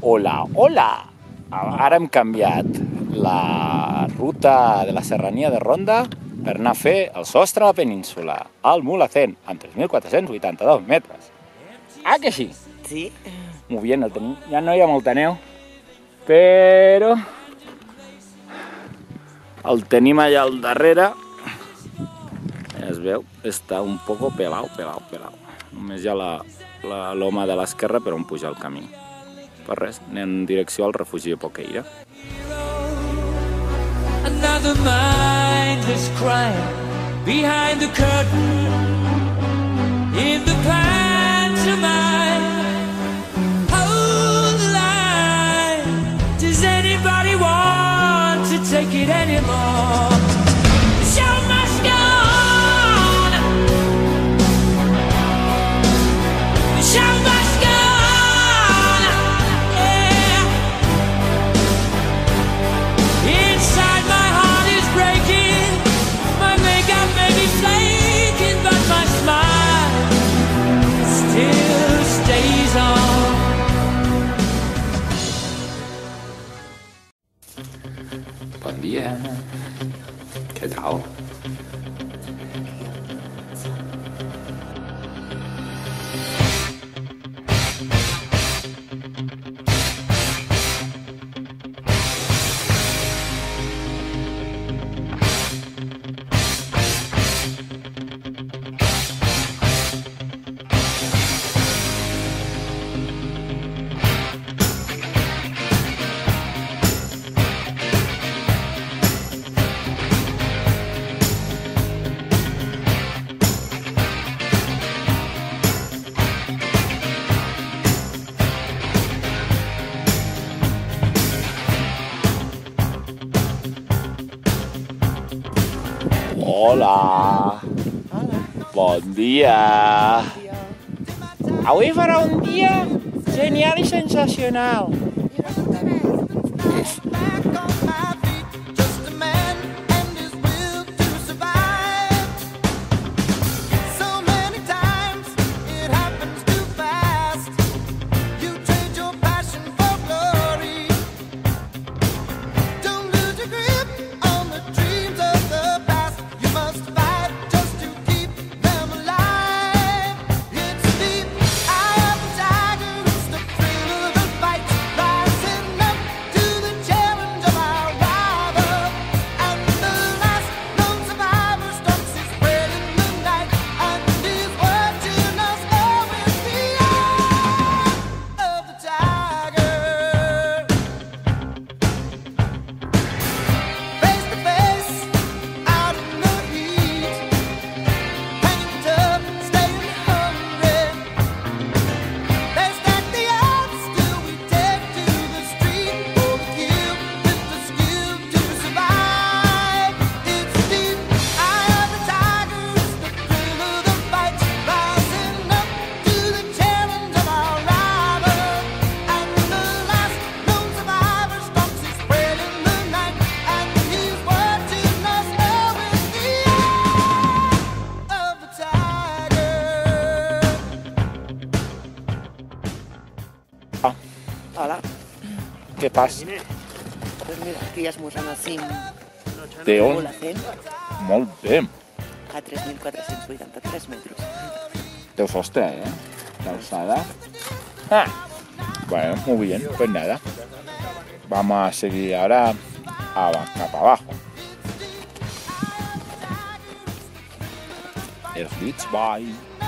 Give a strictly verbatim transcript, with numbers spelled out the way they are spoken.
Hola, hola! Ara hem canviat la ruta de la serrania de Ronda per anar a fer el sostre a la península, al Mulhacén, amb tres mil quatre-cents vuitanta-dos metres. Ah, que sí? Sí. Molt bé, el tenim. Ja no hi ha molta neu, però el tenim allà al darrere. Es veu, està un poco pelau, pelau, pelau. Només hi ha la, la loma de l'esquerra per on pujar el camí. Per res, anem en direcció al refugi de Poqueira. Another mindless crime behind the curtain in the pantomime. Hold the line. Does anybody want to take it anymore? The show must go on. The show must go on. Yeah. Inside my heart is breaking. My makeup may be flaking, but my smile still stays on. Bon dia. Què tal? Hola! Hola. Bon dia! Avui farà un dia genial i sensacional. Hola. Què passa? Doncs mira, aquí ja esmorzant al cim De on? Mulhacén, Molt bé. a tres mil quatre-cents vuitanta-tres metres. Teu sostre, ¿eh? Calzada. Ah. Bueno, muy bien, pues nada. Vamos a seguir ahora a, para abajo. El Beach Boy.